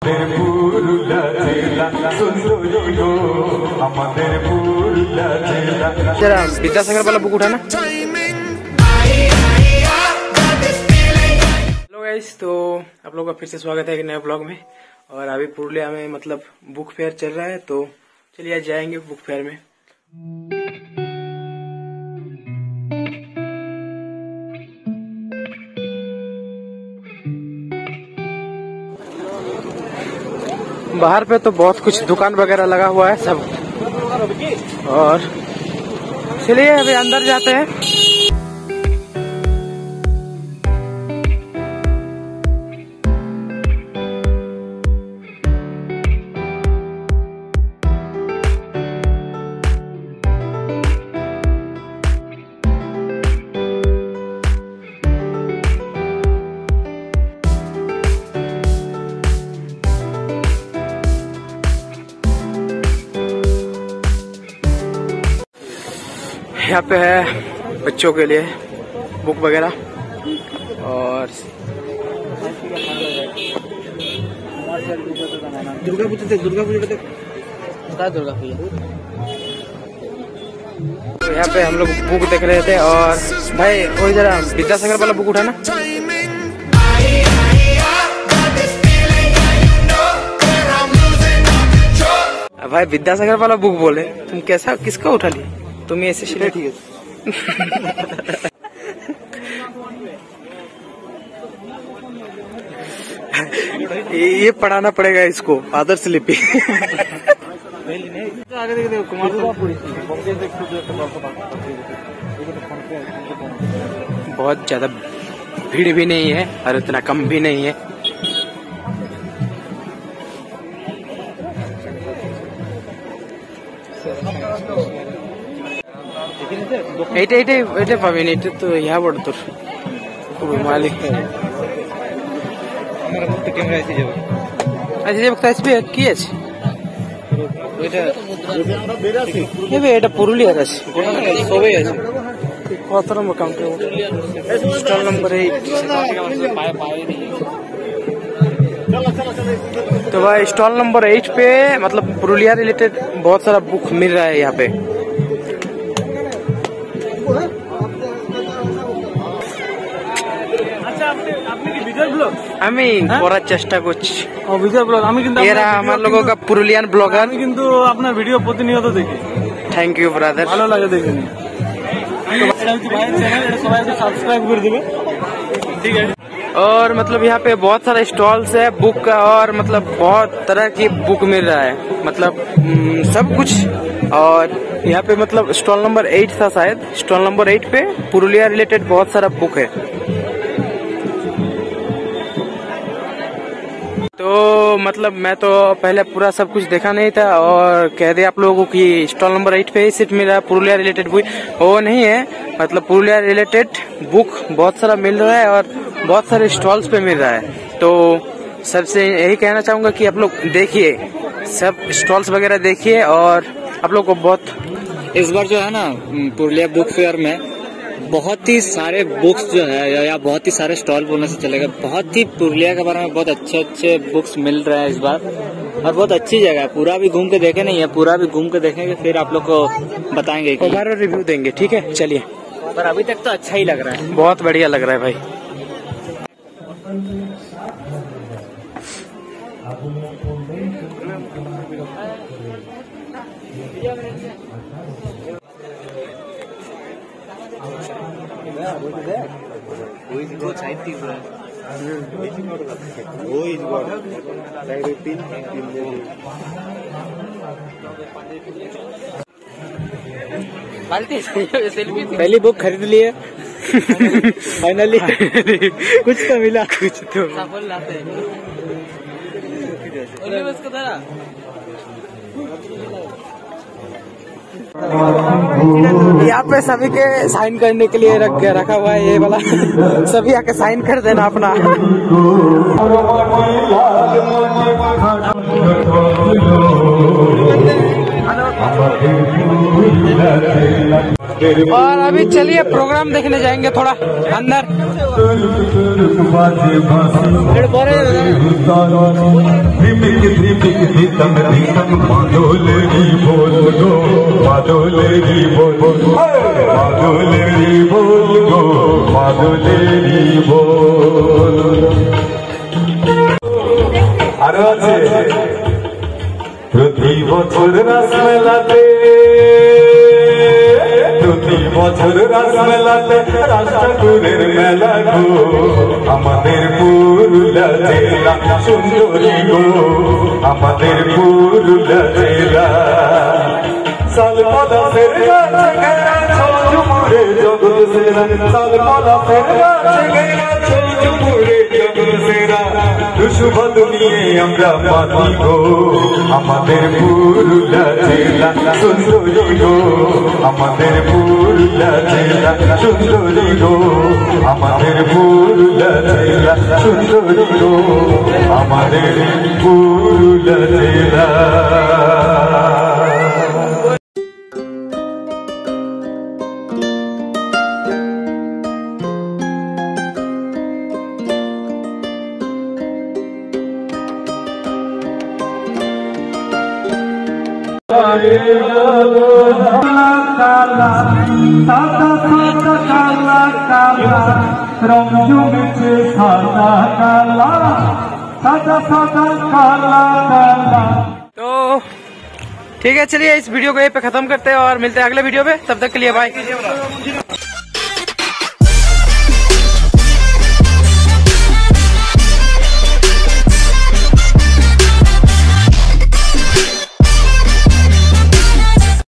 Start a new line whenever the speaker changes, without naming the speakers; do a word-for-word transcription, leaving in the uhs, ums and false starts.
जरा विद्यासागर वाला बुक उठाना। हेलो गाइस, तो आप लोगों का फिर से स्वागत है एक नए ब्लॉग में। और अभी पुरुलिया में मतलब बुक फेयर चल रहा है, तो चलिए आज जाएंगे बुक फेयर में। बाहर पे तो बहुत कुछ दुकान वगैरह लगा हुआ है सब, और चलिए अभी अंदर जाते हैं। यहाँ पे है बच्चों के लिए बुक वगैरह, और दुर्गा पूजा देख दुर्गा पूजा देख दुर्गा पूजा। तो यहाँ पे हम लोग बुक देख रहे थे, और भाई वही जरा विद्यासागर वाला बुक उठाना। भाई विद्यासागर वाला बुक बोले, तुम कैसा किसका उठा लिए? तुम ऐसे शिले ठीक है। ये पढ़ाना पड़ेगा इसको, आदर्श लिपि। बहुत ज्यादा भीड़ भी नहीं है और इतना कम भी नहीं है। এইটা এইটা এটা পাবেন, এটা তো ইয়া বড় তোর মালিক আচ্ছা যে বক্তা আসবে কি আছে এটা এটা পুরুলিয়ার আছে, সবই আছে। কত number counter? Stall number eight. तो भाई स्टॉल नंबर एट पे मतलब पुरुलिया रिलेटेड बहुत सारा बुक मिल रहा है यहाँ पे। আমি করার চেষ্টা করছি ভিডিও ব্লগ। আমি কিন্তু এরা আমার লোগো কা পুরুলিয়ান ব্লগার, আমি কিন্তু আপনার ভিডিও প্রতিনিয়ত দেখি। থ্যাংক ইউ ব্রাদার, ভালো লাগে দেখে। এটা হচ্ছে ভাইয়ের চ্যানেল, এটা সবাই সাবস্ক্রাইব করে দিবে, ঠিক আছে। और मतलब यहाँ पे बहुत सारे स्टॉल्स है बुक का, और मतलब बहुत तरह की बुक मिल रहा है, मतलब सब कुछ। और यहाँ पे मतलब स्टॉल नंबर एट था शायद, स्टॉल नंबर एट पे पुरुलिया रिलेटेड बहुत सारा बुक है। तो मतलब मैं तो पहले पूरा सब कुछ देखा नहीं था, और कह दे आप लोगों की स्टॉल नंबर एट पे ही सिर्फ मिल रहा है पुरुलिया रिलेटेड बुक। वो नहीं है, मतलब पुरुलिया रिलेटेड बुक बहुत सारा मिल रहा है और बहुत सारे स्टॉल्स पे मिल रहा है। तो सबसे यही कहना चाहूंगा कि आप लोग देखिए, सब स्टॉल्स वगैरह देखिए, और आप लोग को बहुत
इस बार जो है ना पुरुलिया बुक फेयर में बहुत ही सारे बुक्स जो है या बहुत ही सारे स्टॉल बोलने से चलेगा, बहुत ही पुरुलिया के बारे में बहुत अच्छे अच्छे बुक्स मिल रहे हैं इस बार। और बहुत अच्छी जगह है, पूरा भी घूम के देखे नहीं है, पूरा भी घूम के देखेंगे फिर आप लोग को बताएंगे,
ओवरऑल रिव्यू देंगे, ठीक है। चलिए,
पर अभी तक तो अच्छा ही लग रहा है,
बहुत बढ़िया लग रहा है भाई। पहली बुक खरीद लिए फाइनली। कुछ तो मिला, कुछ तो यहाँ पे सभी के साइन करने के लिए रख रखा हुआ है ये वाला। सभी आके साइन कर देना अपना। और अभी चलिए प्रोग्राम देखने जाएंगे थोड़ा अंदर।
আরো আছে প্রতি বছর রাস মেলাতে, প্রতি বছর রাস মেলাতে রাস ঠাকুরের মেলা গো, আমাদের পুরুলিয়া জেলা সুন্দরী গো, আমাদের পুরুলিয়া জেলা। সালপদা ফের গাছে গেছে ঝুমুরে জগৎ সেরা, সালপদা ফের গাছে গেছে ঝুমুরে জগৎ সেরা। শুভদ নিয়ে আমরা পাতি গো, আমাদের পুরুলিয়া জেলা সুন্দরী গো, আমাদের পুরুলিয়া জেলা সুন্দরী গো, আমাদের পুরুলিয়া জেলা সুন্দরী গো, আমাদের পুরুলিয়া জেলা। কালা সাদা সাদা কালা কালা রং জমেছে সাদা কালা সাদা সাদা काला काला।
तो ठीक है, चलिए इस वीडियो को यहीं पे खत्म करते हैं और मिलते हैं अगले वीडियो पे। तब तक के लिए बाय।